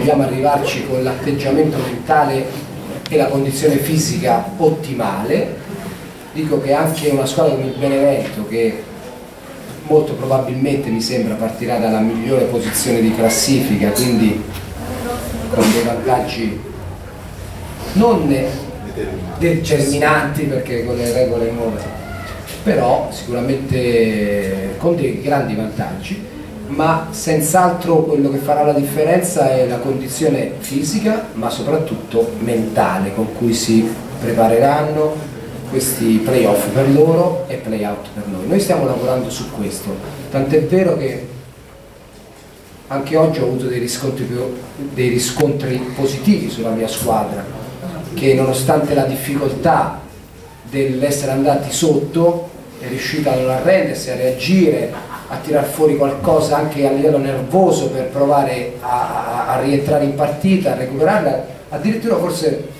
vogliamo arrivarci con l'atteggiamento mentale e la condizione fisica ottimale. Dico che anche una squadra come il Benevento, che molto probabilmente mi sembra partirà dalla migliore posizione di classifica, quindi con dei vantaggi non determinanti perché con le regole nuove, però sicuramente con dei grandi vantaggi, ma senz'altro quello che farà la differenza è la condizione fisica, ma soprattutto mentale, con cui si prepareranno questi playoff per loro e playout per noi. Noi stiamo lavorando su questo, tant'è vero che anche oggi ho avuto dei riscontri positivi sulla mia squadra, che nonostante la difficoltà dell'essere andati sotto è riuscita a non arrendersi, a reagire, a tirar fuori qualcosa anche a livello nervoso per provare a rientrare in partita, a recuperarla, addirittura forse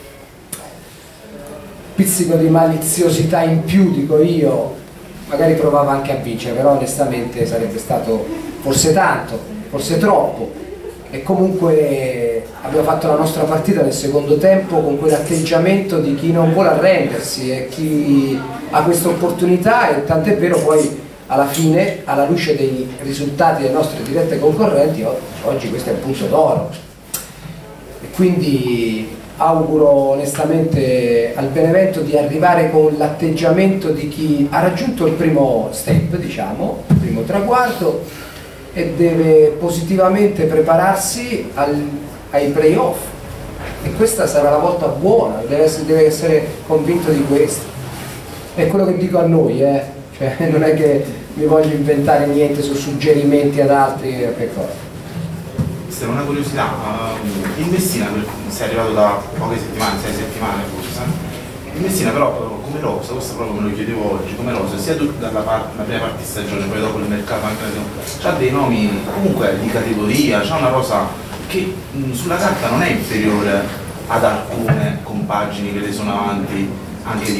pizzico di maliziosità in più, dico io, magari provava anche a vincere, però onestamente sarebbe stato forse tanto, forse troppo, e comunque abbiamo fatto la nostra partita nel secondo tempo con quell'atteggiamento di chi non vuole arrendersi e chi ha questa opportunità, e tant'è vero poi alla fine, alla luce dei risultati delle nostre dirette concorrenti, oggi questo è un punto d'oro, e quindi auguro onestamente al Benevento di arrivare con l'atteggiamento di chi ha raggiunto il primo step, diciamo, il primo traguardo, e deve positivamente prepararsi ai playoff, e questa sarà la volta buona, deve essere convinto di questo. È quello che dico a noi, cioè, non è che mi voglio inventare niente su suggerimenti ad altri, che cosa. Una curiosità, in Messina sei arrivato da poche settimane, 6 settimane forse, in Messina però come rosa, questo proprio me lo chiedevo oggi, come rosa, sia dalla prima parte di stagione, poi dopo il mercato anche c'ha dei nomi comunque di categoria, c'ha una rosa che sulla carta non è inferiore ad alcune compagini che le sono avanti anche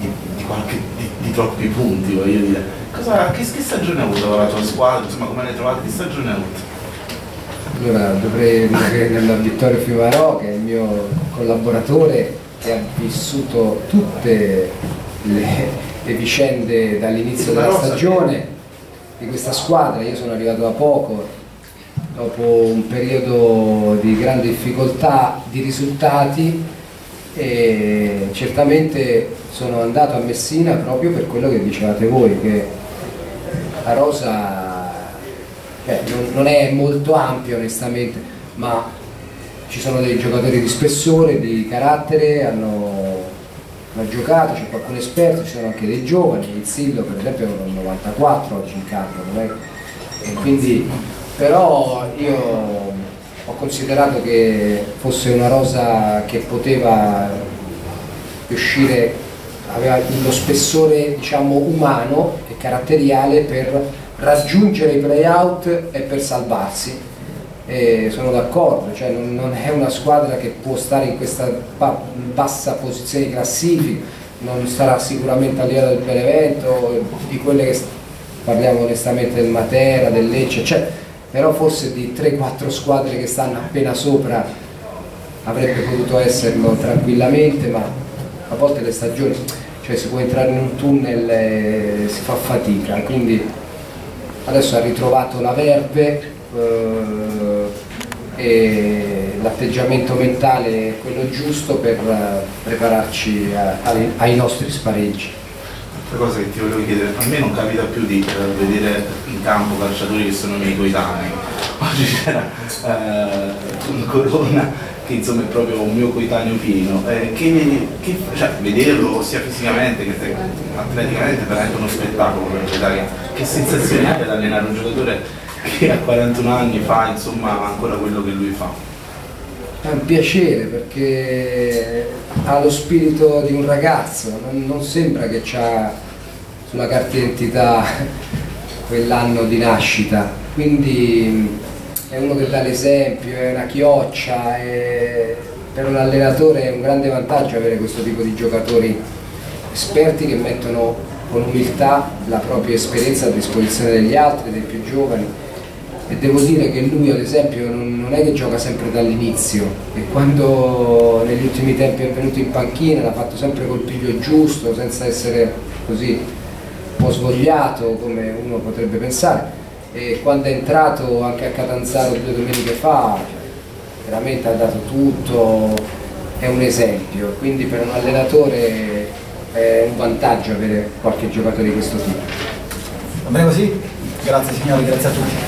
di troppi punti, voglio dire. Che stagione ha avuto la tua squadra, insomma come l'hai trovata, che stagione ha avuto? Allora dovrei dire che Vittorio Fiumarò, che è il mio collaboratore, che ha vissuto tutte le vicende dall'inizio della stagione di questa squadra. Io sono arrivato da poco, dopo un periodo di grande difficoltà di risultati, e certamente sono andato a Messina proprio per quello che dicevate voi, che la rosa non è molto ampio onestamente, ma ci sono dei giocatori di spessore, di carattere, hanno giocato, c'è qualcuno esperto, ci sono anche dei giovani, il Sillo per esempio è un 94 oggi in campo, non è? E quindi, però io ho considerato che fosse una rosa che poteva riuscire, aveva lo spessore diciamo umano e caratteriale per raggiungere i play-out e per salvarsi, e sono d'accordo, cioè non è una squadra che può stare in questa bassa posizione di classifica, non starà sicuramente a livello del Benevento, di quelle che parliamo onestamente del Matera, del Lecce, cioè, però forse di 3-4 squadre che stanno appena sopra avrebbe potuto esserlo tranquillamente, ma a volte le stagioni, cioè si può entrare in un tunnel e si fa fatica, quindi adesso ha ritrovato la verve e l'atteggiamento mentale è quello giusto per prepararci ai nostri spareggi. Altra cosa che ti volevo chiedere, a me non capita più di vedere in campo calciatori che sono miei coetanei. Oggi c'era un Corona che insomma è proprio un mio coetaneo pieno, cioè, vederlo sia fisicamente che atleticamente è veramente uno spettacolo per l'Italia. Che sensazione hai ad allenare un giocatore che a 41 anni fa insomma ancora quello che lui fa? È un piacere perché ha lo spirito di un ragazzo, non sembra che ha sulla carta d'identità quell'anno di nascita, quindi è uno che dà l'esempio, è una chioccia, per un allenatore è un grande vantaggio avere questo tipo di giocatori esperti che mettono con umiltà la propria esperienza a disposizione degli altri, dei più giovani, e devo dire che lui ad esempio non è che gioca sempre dall'inizio, e quando negli ultimi tempi è venuto in panchina l'ha fatto sempre col piglio giusto, senza essere così un po' svogliato come uno potrebbe pensare, e quando è entrato anche a Catanzaro 2 domeniche fa veramente ha dato tutto, è un esempio, quindi per un allenatore è un vantaggio avere qualche giocatore di questo tipo. Va bene così? Grazie signori, grazie a tutti.